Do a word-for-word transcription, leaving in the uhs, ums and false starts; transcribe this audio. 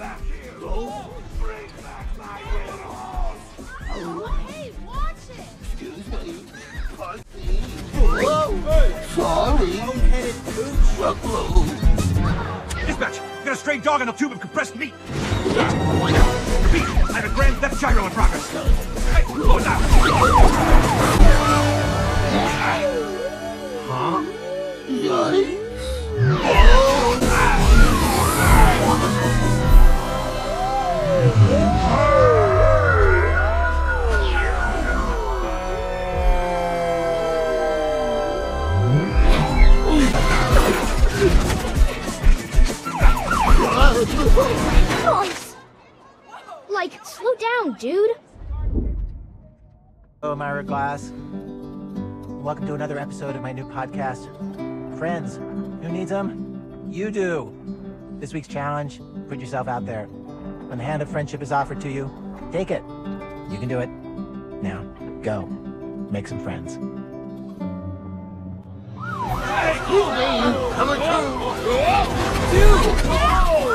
back here! Oh, bring back my heroes! Hey, watch it! Excuse me. Whoa! Hey. Sorry. Bone-headed gooch. Whoa. Dispatch, we got a stray dog on a tube of compressed meat. Repeat, I have a grand theft gyro in progress. Hey, slow it down. Huh? Yikes. Nice! Like, slow down, dude. Hello, Myra Glass. Welcome to another episode of my new podcast, Friends. Who needs them? You do. This week's challenge, put yourself out there. When the hand of friendship is offered to you, take it. You can do it. Now, go. Make some friends. Scooby, coming through! Dude!